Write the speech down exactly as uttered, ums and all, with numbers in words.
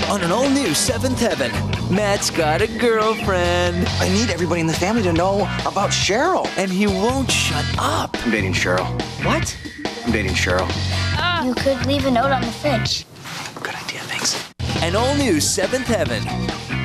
on an all-new Seventh Heaven. Matt's got a girlfriend. I need everybody in the family to know about Cheryl. And he won't shut up. I'm dating Cheryl. What? I'm dating Cheryl. You could leave a note on the fridge. Good idea, thanks. An all-new Seventh Heaven.